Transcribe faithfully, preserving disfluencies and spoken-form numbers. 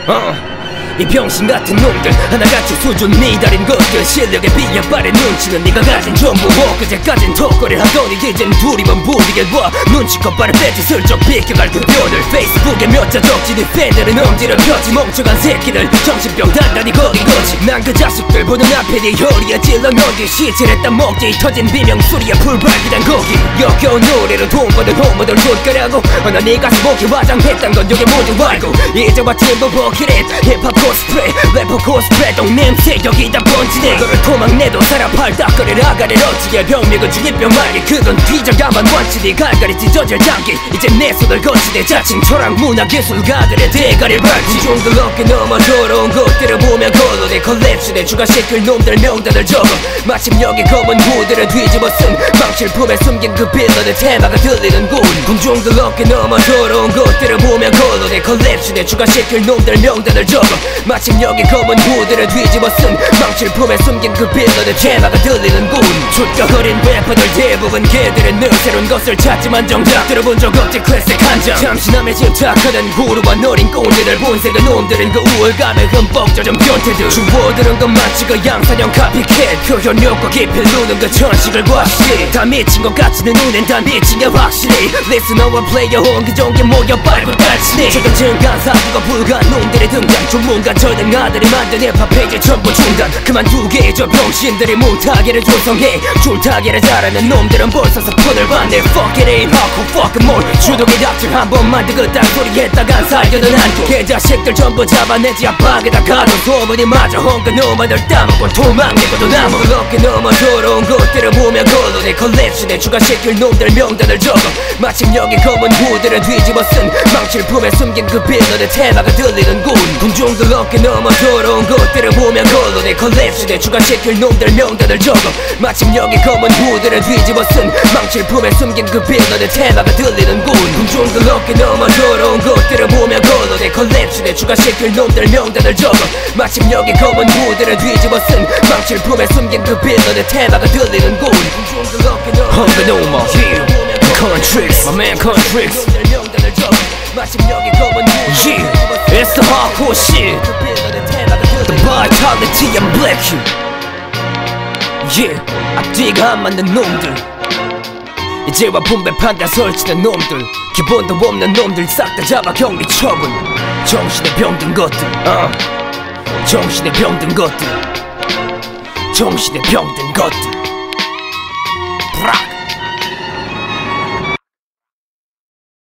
어. 이 병신 같은 놈들 하나같이 수준 미달인 것들 실력에 비해 빠른 눈치는 네가 가진 전부 엊그제까진 턱걸이 하더니 이젠 둘이만 부리게 봐 눈치껏 빠른 배지 슬쩍 비켜갈 그 뼈들 페이스북에 몇 자 적지 네 팬들은 엄지를 펴지 멍청한 새끼들 정신병 단단히 걸린 거지 난 그 자식들 보는 앞에 네 혀리에 찔러 넣기 시체를 딴 먹지 터진 비명소리에 불발기단 거기 역겨운 노래로 돈 버는 호모들 쫓겨라고 넌 네 가슴 목에 화장했단 건 여기 모두 알고 이제와 팀버 버킷릿 힙합 코스프레 래퍼 코스프레 똥냄새 여기다 번지네 너를 토막내도 사람 팔딱거릴 아가를 어찌해 병맥은 중이병 말기 그건 뒤져가만 완치니 갈갈이 찢어질 장기 이제 내 손을 거치대 자칭 철학 문화 예술가들의 대가리를 밟지 중들 어깨 넘어 더러운 것들을 보면 걸러내 컬렉션에 추가시킬 놈들 명단을 적어 마침 여기 검은 후드를 뒤집어 쓴 망칠 품에 숨긴 그 빌런의 테마가 들리는군 군중들 어깨 넘어 더러운 것들을 보면 걸러내 컬렉션에 추가시킬 놈들 명단을 적어 마침 여기 검은 후드를 뒤집어 쓴 망칠 품에 숨긴 그 빌런의 테마가 들리는군 숫가 흐린 래퍼들 대부분 걔들은 늘 새로운 것을 찾지만 정작 들어본 적 없지 클래식 한장 잠시남에 집착하는 구루와 노린 꼰대들 본색의 놈들은 그 우월감에 흠뻑 젖은 변태들 주워들은 건 마치 그 양산형 카피캣 표현력과 깊이 누는 그 천식을 과시 다 미친 것 같지는 눈엔 다 미친 게 확실히 리스너와 플레이어 홍기종 게 모여 빨고 딸치니 최근 증가한 사고가 불가한 놈들의 등장 전문가 저등 아들이 만든 힙합 페이지 전부 중단 그만두게 저 병신들이 물타기를 조성해 줄타기를 잘하는 놈들은 벌써 사건을 받네 Fuck it ain't hardcore fuck it more 주독이 닥칠 한 번만 더 그딴 소리 했다간 살겨는 한도 개자식들 전부 잡아내지 압박에다 가둬 소문이 마저 헝그 놈아들 따먹고 도망내고도 남아 어깨 넘어 더러운 것들을 보면 걸러내 컬렉션에 추가시킬 놈들 명단을 적어 마침 여기 검은 후드를 뒤집어 쓴 망칠 품에 숨긴 그 빌런의 테마가 들리는군 군중들 어깨 넘어 더러운 것들을 보면 걸러내 컬렉션에 추가시킬 놈들 명단을 적어 마침 여기 검은 후드를 뒤집어 쓴 망칠 품에 숨긴 그 빌런의 테마가 들리는군 군중들 어깨 넘어 더러운 것들을 보면 걸러내 컬렉션에 추가시킬 놈들 명단을 적어 마침 여기 검은 후드를 뒤집어 쓴 망칠 품에 숨긴 그 빌런의 테마가 들리는군 군중들 어깨 넘어 헝그 노마 Contrix, my man Contrix 마침 여기 검은 후드 Yeah, it's the hardcore shit The vitality and black you Yeah, 앞뒤가 안 맞는 놈들 이제와 분배판 다 설치된 놈들 기본도 없는 놈들 싹 다 잡아 격리 처분 정신에 병든 것들 uh. 정신에 병든 것들 정신에 병든 것들